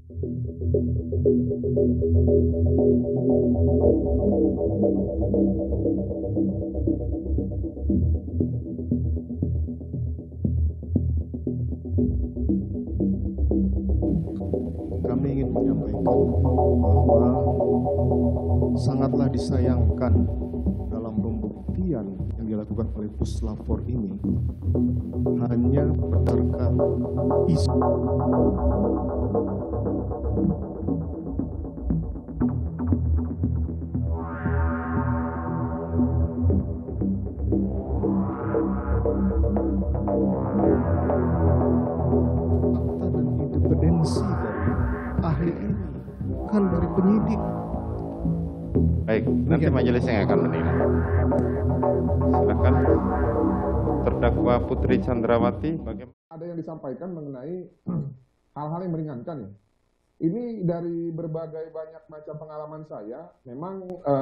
Kami ingin menyampaikan bahwa sangatlah disayangkan dalam pembuktian yang dilakukan oleh Puslapor ini hanya berdasarkan isu fakta dan independensi dari ahli ini, bukan dari penyidik. Baik, nanti majelis yang akan menilai. Silakan terdakwa Putri Chandrawati. Bagaimana? Ada yang disampaikan mengenai hal-hal yang meringankan ya. Ini dari berbagai banyak macam pengalaman saya, memang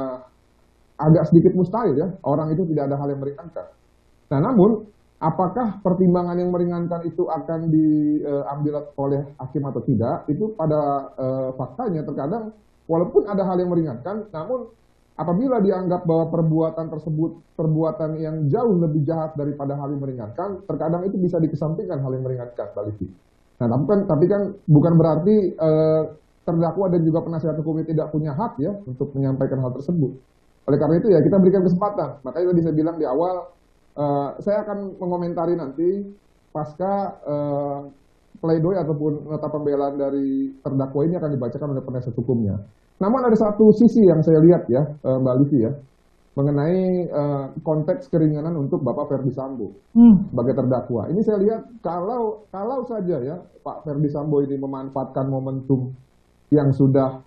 agak sedikit mustahil ya, orang itu tidak ada hal yang meringankan. Nah namun, apakah pertimbangan yang meringankan itu akan diambil oleh hakim atau tidak, itu pada faktanya terkadang walaupun ada hal yang meringankan, namun apabila dianggap bahwa perbuatan tersebut perbuatan yang jauh lebih jahat daripada hal yang meringankan, terkadang itu bisa dikesampingkan hal yang meringankan, Mbak Livi. Nah, tapi kan bukan berarti terdakwa dan juga penasihat hukumnya tidak punya hak ya untuk menyampaikan hal tersebut. Oleh karena itu ya kita berikan kesempatan. Makanya tadi saya bilang di awal, saya akan mengomentari nanti pasca pledoi ataupun nota pembelaan dari terdakwa ini akan dibacakan oleh penasihat hukumnya. Namun ada satu sisi yang saya lihat ya, Mbak Livi ya, mengenai konteks keringanan untuk Bapak Ferdi Sambo sebagai terdakwa. Ini saya lihat kalau saja ya Pak Ferdi Sambo ini memanfaatkan momentum yang sudah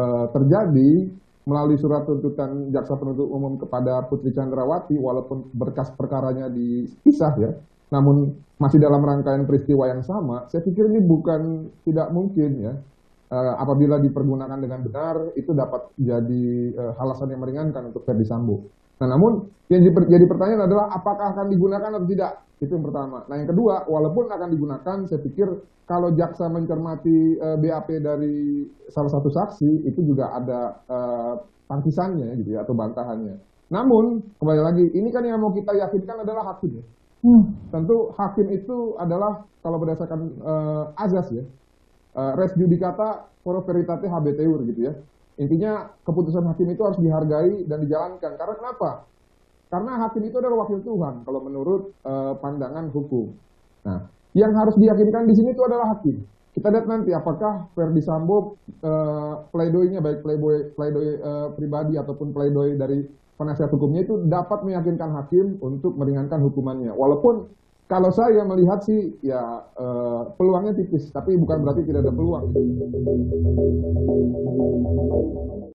terjadi melalui surat tuntutan jaksa penuntut umum kepada Putri Chandrawati, walaupun berkas perkaranya dipisah ya, namun masih dalam rangkaian peristiwa yang sama, saya pikir ini bukan tidak mungkin ya. Apabila dipergunakan dengan benar, itu dapat jadi alasan yang meringankan untuk Ferdi Sambo. Nah, namun yang jadi pertanyaan adalah apakah akan digunakan atau tidak? Itu yang pertama. Nah, yang kedua, walaupun akan digunakan, saya pikir kalau jaksa mencermati BAP dari salah satu saksi, itu juga ada tangkisannya gitu ya, atau bantahannya. Namun, kembali lagi, ini kan yang mau kita yakinkan adalah hakim ya. Tentu hakim itu adalah kalau berdasarkan azas ya, res judicata pro veritate habeteur gitu ya. Intinya keputusan hakim itu harus dihargai dan dijalankan. Karena kenapa? Karena hakim itu adalah wakil Tuhan kalau menurut pandangan hukum. Nah, yang harus diyakinkan di sini itu adalah hakim. Kita lihat nanti apakah Ferdi Sambo pledoinya baik pledoi pribadi ataupun pledoi dari penasihat hukumnya itu dapat meyakinkan hakim untuk meringankan hukumannya. Walaupun kalau saya melihat sih ya peluangnya tipis, tapi bukan berarti tidak ada peluang.